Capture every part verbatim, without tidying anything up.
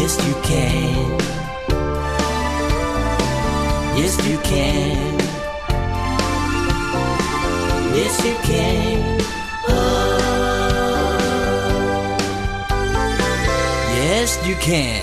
Yes you can Yes you can Yes you can oh. Yes you can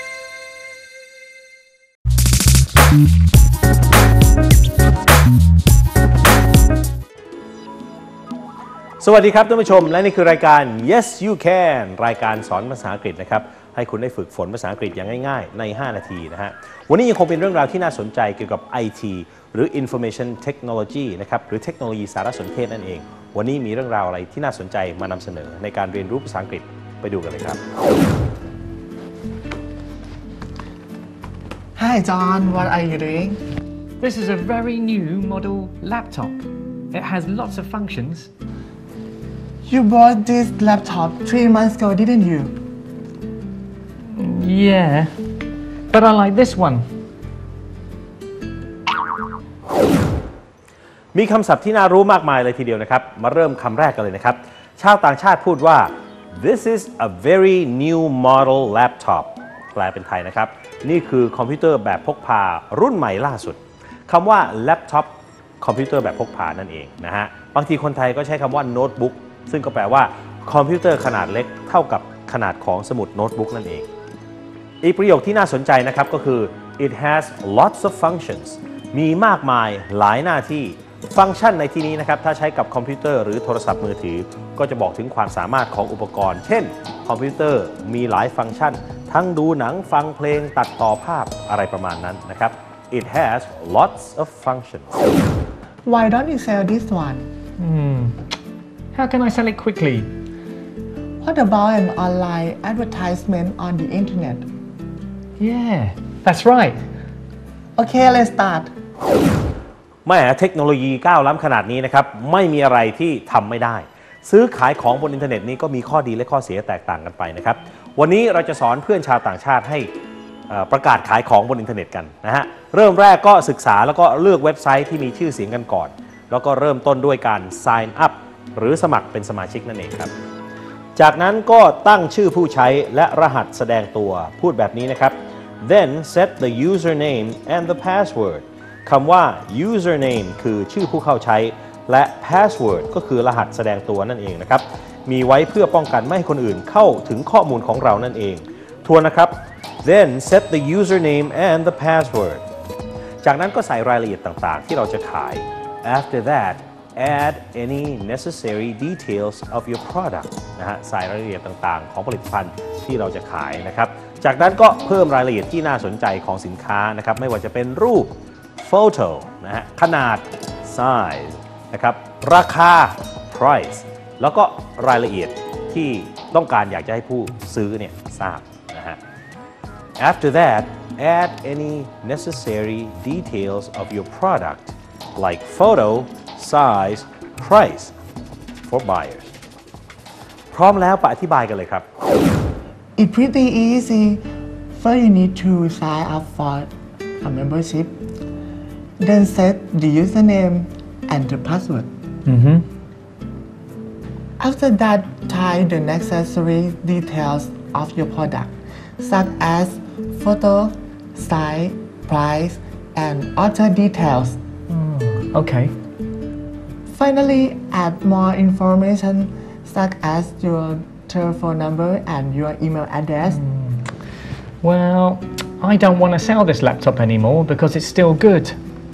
สวัสดีครับท่านผู้ชมและนี่คือรายการ Yes You Can รายการสอนภาษาอังกฤษนะครับให้คุณได้ฝึกฝนภาษาอังกฤษอย่างง่ายๆในห้านาทีนะฮะวันนี้ยังคงเป็นเรื่องราวที่น่าสนใจเกี่ยวกับ ไอ ที หรือ Information Technology นะครับหรือเทคโนโลยีสารสนเทศนั่นเองวันนี้มีเรื่องราวอะไรที่น่าสนใจมานำเสนอในการเรียนรู้ภาษาอังกฤษไปดูกันเลยครับ Hi John, what are you doing? This is a very new model laptop. It has lots of functions. You bought this laptop three months ago, didn't you? Yeah, but I like this one. มีคำศัพท์ที่น่ารู้มากมายเลยทีเดียวนะครับมาเริ่มคำแรกกันเลยนะครับชาวต่างชาติพูดว่า This is a very new model laptop แปลเป็นไทยนะครับนี่คือคอมพิวเตอร์แบบพกพารุ่นใหม่ล่าสุดคำว่า laptop คอมพิวเตอร์แบบพกพานั่นเองนะฮะบางทีคนไทยก็ใช้คำว่าโน้ตบุ๊กซึ่งก็แปลว่าคอมพิวเตอร์ขนาดเล็กเท่ากับขนาดของสมุดโน้ตบุ๊กนั่นเองอีกประโยคที่น่าสนใจนะครับก็คือ it has lots of functions มีมากมายหลายหน้าที่ฟังก์ชันในที่นี้นะครับถ้าใช้กับคอมพิวเตอร์หรือโทรศัพท์มือถือก็จะบอกถึงความสามารถของอุปกรณ์เช่นคอมพิวเตอร์มีหลายฟังก์ชันทั้งดูหนังฟังเพลงตัดต่อภาพอะไรประมาณนั้นนะครับ it has lots of functions Why don't you sell this one? Hmm. How can I sell it quickly? What about an online advertisement on the internet? Yeah, that's right. Okay, let's start. แม้เทคโนโลยีก้าวล้ำขนาดนี้นะครับไม่มีอะไรที่ทำไม่ได้ซื้อขายของบนอินเทอร์เน็ตนี้ก็มีข้อดีและข้อเสียแตกต่างกันไปนะครับวันนี้เราจะสอนเพื่อนชาวต่างชาติให้ประกาศขายของบนอินเทอร์เน็ตกันนะฮะเริ่มแรกก็ศึกษาแล้วก็เลือกเว็บไซต์ที่มีชื่อเสียงกันก่อนแล้วก็เริ่มต้นด้วยการ sign up หรือสมัครเป็นสมาชิกนั่นเองครับจากนั้นก็ตั้งชื่อผู้ใช้และรหัสแสดงตัวพูดแบบนี้นะครับ then set the username and the password คำว่า username คือชื่อผู้เข้าใช้และ password ก็คือรหัสแสดงตัวนั่นเองนะครับมีไว้เพื่อป้องกันไม่ให้คนอื่นเข้าถึงข้อมูลของเรานั่นเองทวนนะครับ then set the username and the password จากนั้นก็ใส่รายละเอียดต่างๆที่เราจะขาย after that add any necessary details of your product นะฮะใส่รายละเอียดต่างๆของผลิตภัณฑ์ที่เราจะขายนะครับจากนั้นก็เพิ่มรายละเอียดที่น่าสนใจของสินค้านะครับไม่ว่าจะเป็นรูป photo นะฮะขนาด size นะครับราคา price แล้วก็รายละเอียดที่ต้องการอยากจะให้ผู้ซื้อเนี่ยทราบนะฮะ after that add any necessary details of your product like photo size price for buyers พร้อมแล้วไปอธิบายกันเลยครับ It's pretty easy. First, you need to sign up for a membership. Then set the username and the password. Mm-hmm. After that, type the necessary details of your product, such as photo, size, price, and other details. Mm, okay. Finally, add more information such as your telephone number and your email address. Mm. Well, I don't want to sell this laptop anymore because it's still good.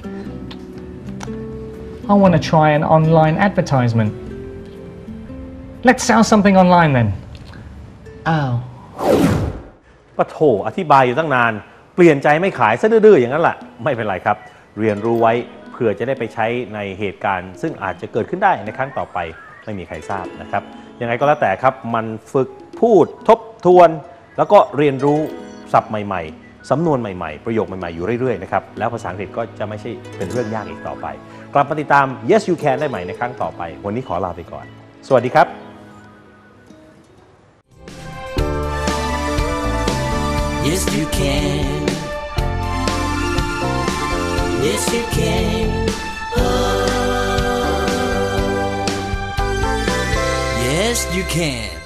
I want to try an online advertisement. Let's sell something online then. อ้าวปะโถอธิบายอยู่ตั้งนานเปลี่ยนใจไม่ขายซะดื้อๆอย่างนั้นแหละไม่เป็นไรครับเรียนรู้ไว้เพื่อจะได้ไปใช้ในเหตุการณ์ซึ่งอาจจะเกิดขึ้นได้ในครั้งต่อไปไม่มีใครทราบนะครับยังไงก็แล้วแต่ครับมันฝึกพูดทบทวนแล้วก็เรียนรู้ศัพท์ใหม่ๆสำนวนใหม่ๆประโยคใหม่ๆอยู่เรื่อยๆนะครับแล้วภาษาอังกฤษก็จะไม่ใช่เป็นเรื่องยากอีกต่อไปกลับมาติดตาม Yes You Can ได้ใหม่ในครั้งต่อไปวันนี้ขอลาไปก่อนสวัสดีครับ Yes you can Yes you can oh. Yes you can